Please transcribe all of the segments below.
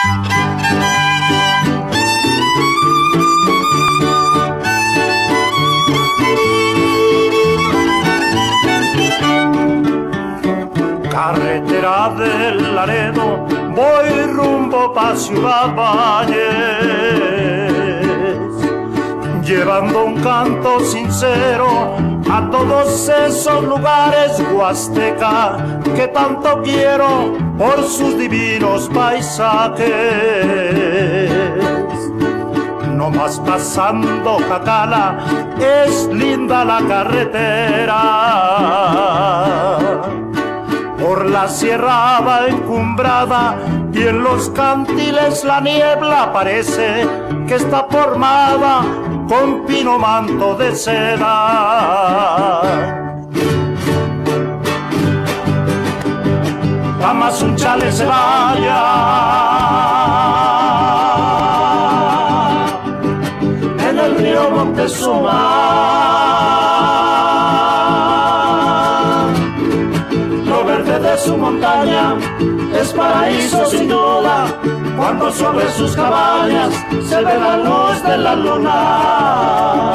Carretera del Laredo, voy rumbo pa' Ciudad Valles, llevando un canto sincero a todos esos lugares huasteca que tanto quiero por sus divinos paisajes. No más pasando Jacala, es linda la carretera. Por la sierra va encumbrada y en los cantiles la niebla parece que está formada con pino manto de seda. Tamazunchale se vaya, en el río Montezuma, de su montaña es paraíso sin duda, cuando sobre sus cabañas se ve la luz de la luna.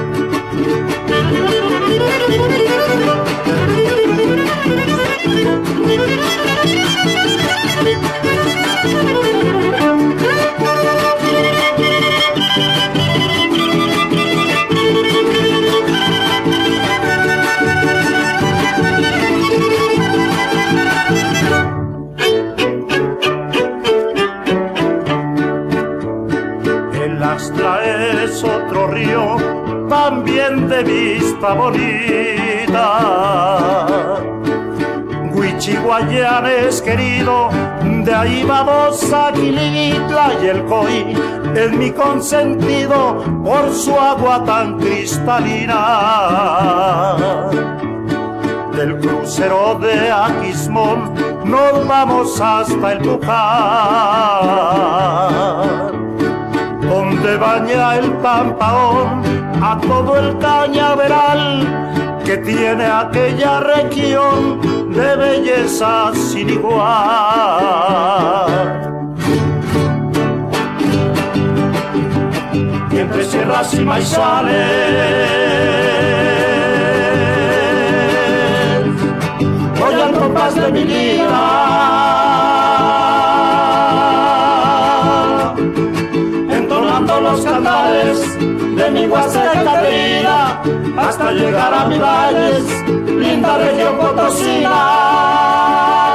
Es otro río también de vista bonita. Huichihuayán es querido, de ahí vamos a Gilitla, y el Coy es mi consentido por su agua tan cristalina. Del crucero de Aquismón nos vamos hasta el Pujar, donde baña el Pampaón a todo el cañaveral que tiene aquella región de belleza sin igual. Y entre sierras y maizales voy al compás de mi vida, los cantares de mi huasteca querida, hasta llegar a mi valles, linda región potosina.